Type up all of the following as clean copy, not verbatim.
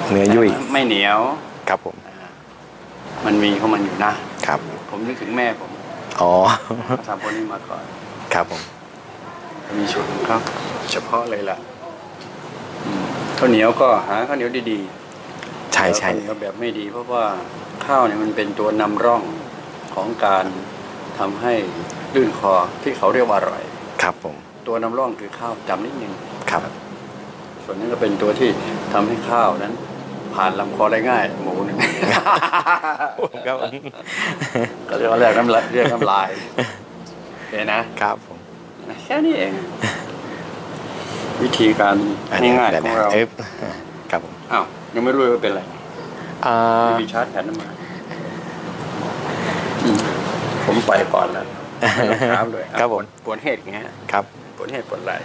เนื้อยุ่ยไม่เหนียวครับผมมันมีของมันอยู่นะครับผมนึกถึงแม่ผมอ๋อทำพวกนี้มาก่อนครับผมมีสูตรของเขาเฉพาะเลยล่ะข้าวเหนียวก็หาข้าวเหนียวดีๆใช่ข้าวเหนียวแบบไม่ดีเพราะว่าข้าวเนี่ยมันเป็นตัวนำร่องของการทำให้ลื่นคอที่เขาเรียกว่าอร่อยครับผมตัวนำร่องคือข้าวจำนิดนึงครับส่วนนี้ก็เป็นตัวที่ทำให้ข้าวนั้นผ่านลำคอได้ง่ายหมูหนึ่งครับก็เรียกว่าเรียกน้ำลายโอเคนะครับผมแค่นี้เองวิธีการง่ายๆของเราครับผมอ้าวยังไม่รู้ว่าเป็นอะไรมีชาร์จแผ่นมาผมไปก่อนแล้วครับด้วยครับผมปวดเหตุไงครับปวดเหตุปวดไหล่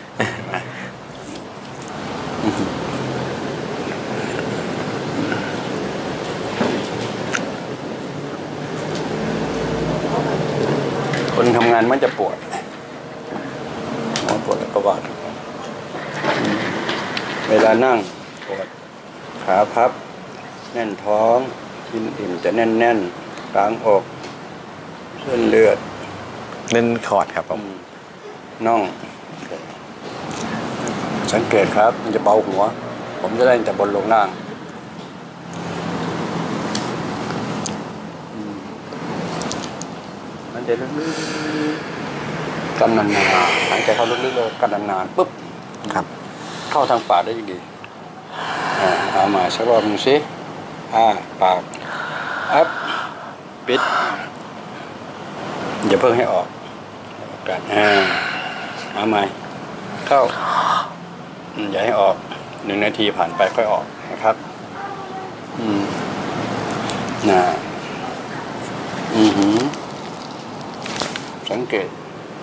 คนทำงานมันจะปวดแล้วก็วาดเวลานั่งปวดขาพับแน่นท้องกินอิ่มจะแน่นกลางอกเส้นเลือดเล่นคอร์ดครับผมน่องสังเกตครับมันจะเบาหัวผมจะได้แต่บนลงล่างมันจะลึกๆกันนานๆหายใจเข้าลึกๆเลยกันนานๆปุ๊บครับเข้าทางปากได้ดีเอามาสักรอบนึงสิปากอัพปิดอย่าเพิ่งให้ออกกันเอาใหม่เข้าอย่าให้ออก1 นาทีผ่านไปค่อยออกนะครับสังเกต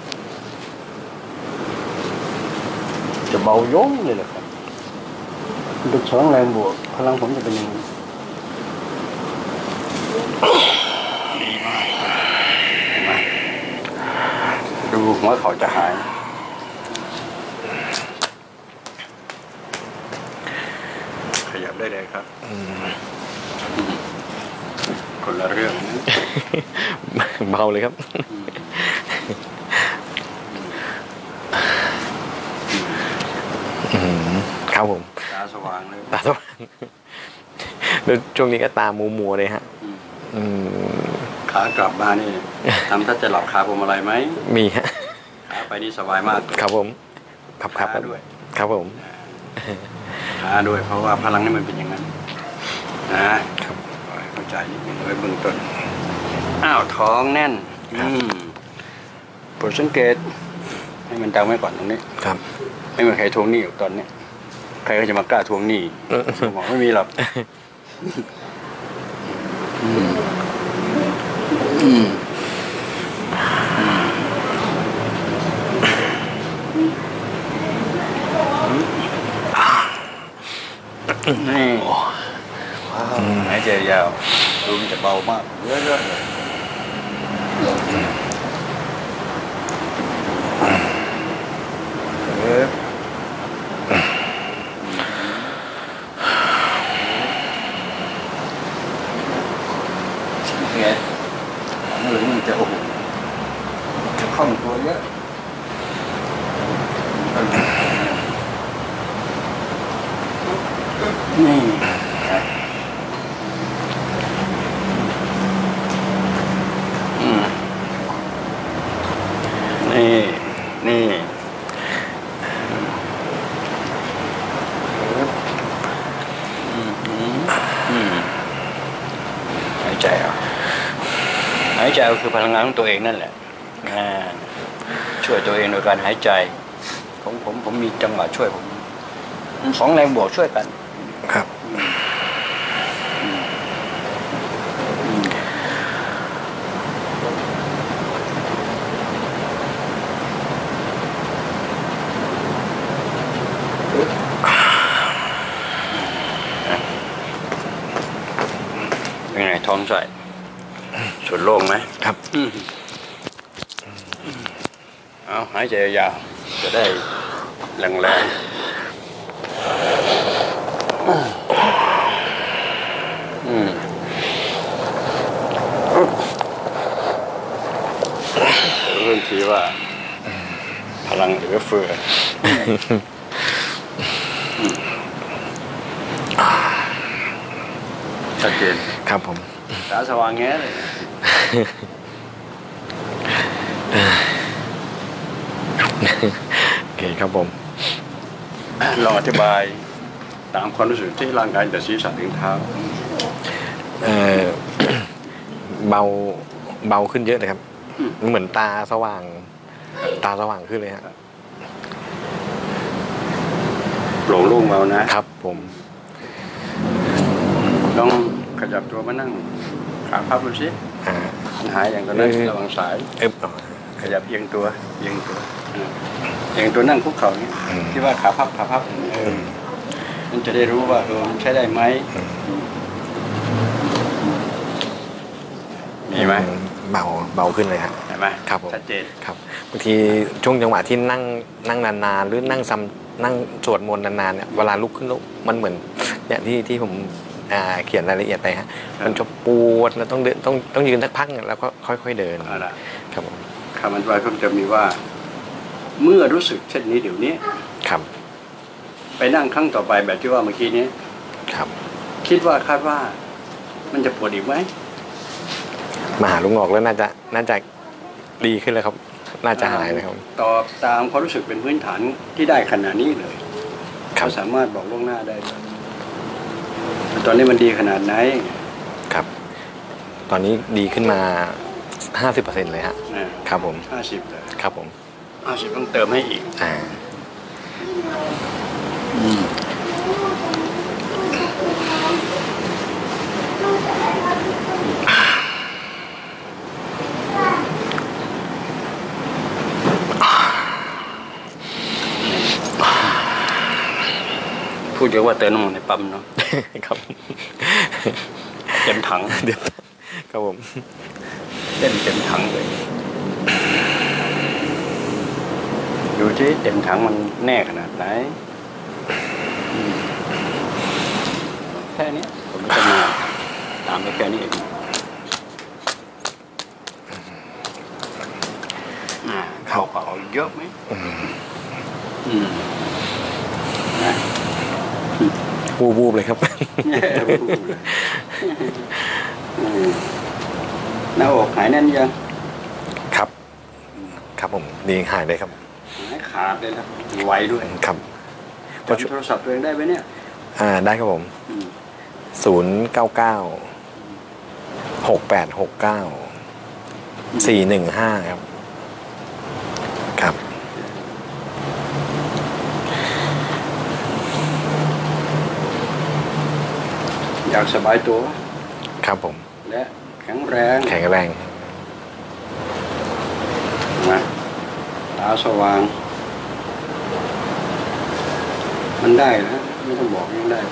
จะเบาโยงเลยแหละครับดูช้องแรงบวกพลังผมจะเป็นอย่างนี้ดีมากดูหัวเขาจะหายขยับได้เลยครับคนละเรื่องเบาเลยครับครับผมตาสว่างเลยตาสว่างแล้วช่วงนี้ก็ตามัวเลยฮะขากลับมานี่ทำถ้าจะหลับขาผมอะไรไหมมีฮะขาไปนี่สบายมากครับผมครับด้วยครับผมขาด้วยเพราะว่าพลังนี่มันเป็นอย่างนั้นนะครับเข้าใจนิดนึงไว้เบื้องต้นท้องแน่นโปรดสังเกตให้มันจำไว้ก่อนตรงนี้ครับไม่มีใครทวงหนี้อยู่ตอนนี้ใครก็จะมากล้าทวงหนี้บอกไม่มีหรอกนี่หายใจยาวดูมันจะเบามากเยอะๆเลยมันจะโอ้โหจะคล่องตัวเยอะนี่หายใจหายใจก็คือพลังงานของตัวเองนั่นแหละช่วยตัวเองโดยการหายใจผมมีจังหวะช่วยผม2 แรงบวกช่วยกันครับเป็นไงท้องใส่ส่วนโล่งไหมครับเอาหายใจยาวจะได้แรงทีว่าพลังเหลือเฟือชัดเจนครับผมตาสว่างแง่เลยโอเคครับผมลองอธิบายตามความรู้สึกที่ร่างกายแต่ศีรษะถึงเท้าเบาเบาขึ้นเยอะเลยครับเหมือนตาสว่างขึ้นเลยฮะโปร่งโล่งเบานะครับผมลองขยับตัวมานั่งขาพับดูสิอ่ามันหายอย่างตอนนั้นระวังสายอ๋อขยับเอียงตัวเอียงตัวนั่งคุกเข่าเนี่ยที่ว่าขาพับมันจะได้รู้ว่ามันใช้ได้ไหมมีไหมเบาขึ้นเลยฮะเห็นไหมครับผมชัดเจนครับบางทีช่วงจังหวะที่นั่งนานๆหรือนั่งนั่งสวดมนต์นานๆเนี่ยเวลาลุกขึ้นลุกมันเหมือนเนี่ยที่ผมเขียนรายละเอียดไปฮะมันจะปวดแล้วต้องเดินต้องยืนสักพักแล้วก็ค่อยๆเดินเอาล่ะครับผมคำอธิบายเพิ่มจะมีว่า เมื่อรู้สึกเช่นนี้เดี๋ยวนี้ครับไปนั่งครั้งต่อไปแบบที่ว่าเมื่อกี้นี้ครับคาดว่ามันจะปวดอีกไหมมาหาลุงหงอกแล้วน่าจะดีขึ้นแล้วครับ น่าจะหายเลยครับตอบตามความรู้สึกเป็นพื้นฐานที่ได้ขนาดนี้เลยครับเขาสามารถบอกล่วงหน้าได้เลยตอนนี้มันดีขนาดไหนครับ ตอนนี้ดีขึ้นมา 50%เลยฮะ ครับผม 50เลยครับผม 50ต้องเติมให้อีกอ่าพูดเยอะว่าเติมน้ำมันในปั๊มเนาะครับเต็มถังเดี๋ยวครับผมเต็มถังเลยดูที่เต็มถังมันแน่ขนาดไหนแค่นี้ผมจะมาตามไปแค่นี้เองเข้าเป่าเยอะไหมนะวูบๆเลยครับหน้าอกหายแน่นยังครับ ครับผมดีหายเลยครับหายขาดเลยนะไวด้วยครับจำโทรศัพท์ตัวเองได้ไหมเนี่ยได้ครับผม099 6869 415ครับครับอยากสบายตัวครับผมและแข็งแรงแข็งแรงนะตาสว่าง มันได้นะไม่ต้องบอกยังได้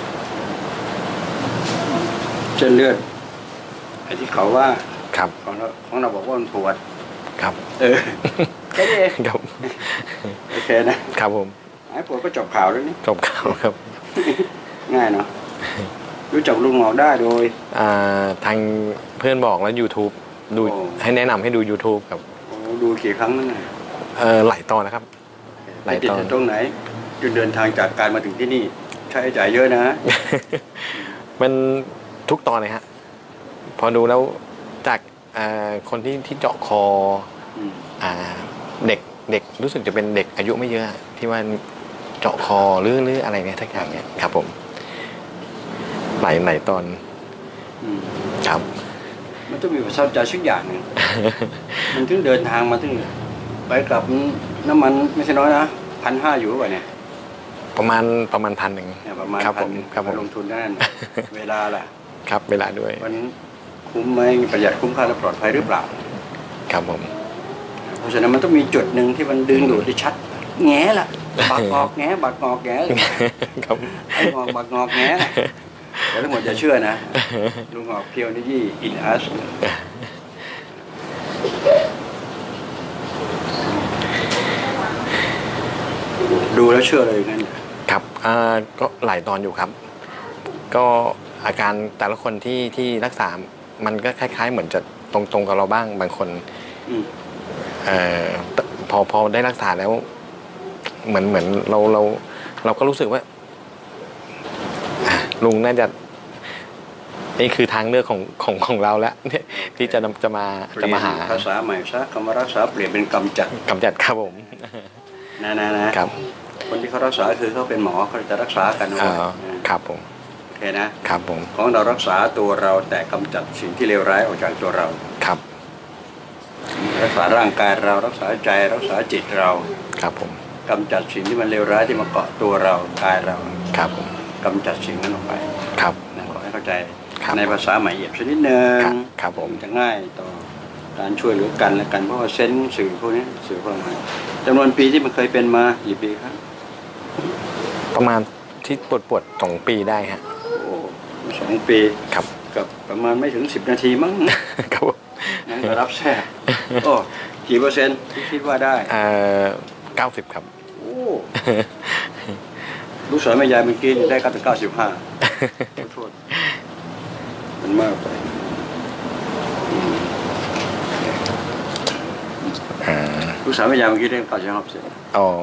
เส้นเลือดไอ้ที่เขาว่าครับของเราบอกว่ามันปวดครับแค่นี้เองครับโอเคนะครับผมหายปวดก็จบข่าวแล้วนี่จบข่าวครับง่ายเนาะรู้จักลุงหมอกได้โดยทางเพื่อนบอกแล้ว YouTube ดูโอ้ให้แนะนำให้ดู YouTube ครับดูกี่ครั้งนั่นไงหลายตอนนะครับ หลายติดตอนตรงไหนจนเดินทางจากการมาถึงที่นี่ใช้จ่ายเยอะนะมันทุกตอนเลยฮะ พอดูแล้วจากคนที่เจาะคอ เด็กรู้สึกจะเป็นเด็กอายุไม่เยอะที่ว่าเจาะคอหรืออะไรเนี่ยทักอย่างเนี่ยครับผมหลายตอนครับมันต้องมีประสบการณ์สักอย่างหนึ่ง มันถึงเดินทางมาถึงไปกลับน้ำมันไม่ใช่น้อยนะ1,500อยู่ป่ะเนี่ยประมาณ1,000 เนี่ยประมาณครับผม 1,000 ครับผมลงทุนนั่น เวลาล่ะครับเวลาด้วยมันคุ้มไหมประหยัดคุ้มค่าและปลอดภัยหรือเปล่าครับผมเพราะฉะนั้นมันต้องมีจุดหนึ่งที่มันดึงดูดได้ชัด แง่ล่ะบักงอกแง่บักงอกแง่เลยครับไอ้งอกบักงอกแง่แต่ทั้งหมดอย่าเชื่อนะลุงงอกเพียวนี่ยี่อินอัสดูแล้วเชื่อเลยนั่นครับก็หลายตอนอยู่ครับ ก็อาการแต่ละคนที่รักษา มันก็คล้ายๆเหมือนจะตรงกับเราบ้างบางคนเอ่อพอได้รักษาแล้ว เหมือนเราก็รู้สึกว่าลุงน่าจะนี่คือทางเลือกของเราแล้วเนี่ยที่จะมาหาภาษาใหม่ซะคำว่ารักษาเปลี่ยนเป็นกำจัดกำจัดครับผมนะครับ คนที่เขารักษาคือเขาเป็นหมอเขาจะรักษากันนะครับผมโอเคนะครับผมของเรารักษาตัวเราแต่กำจัดสิ่งที่เลวร้ายออกจากตัวเราครับรักษาร่างกายเรารักษาใจรักษาจิตเราครับผมกำจัดสิ่งที่มันเลวร้ายที่มาเกาะตัวเรากายเราครับผมกำจัดสิ่งนั้นออกไปครับนะขอให้เข้าใจครับในภาษาใหม่เหยียบชนิดหนึ่งครับผมจะง่ายต่อการช่วยเหลือกันและกันเพราะว่าเซนส์สื่อพวกนี้สื่อพวกนี้จำนวนปีที่มันเคยเป็นมากี่ปีครับประมาณที่ปวด2 ปีได้ฮะโอ้2 ปีครับกับประมาณไม่ถึง10 นาทีมั้งครับผมนั่นก็รับแทรกโอ้กี่เปอร์เซ็นต์ที่คิดว่าได้ 90 ครับโอ้ลูกสาวแม่ยายเมื่อกี้นี่ได้กันถึง95โทษมันมากไปลูกสาวแม่ยายเมื่อกี้ได้95% อ๋อ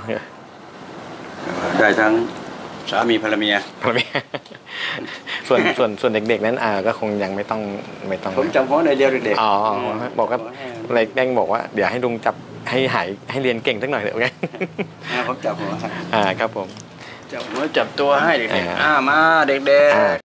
ได้ทั้งสามีภรรเมียพอมีส่วนเด็กๆนั้นก็คงยังไม่ต้องผมจำของในเดียวเด็กอ๋อบอกว่าอะไรแดงบอกว่าเดี๋ยวให้ลุงจับให้หายให้เรียนเก่งสักหน่อยเถอะโอเคผมจับหัวครับผมจับหัวจับตัวให้เด็กอ่าๆมาเด็กๆ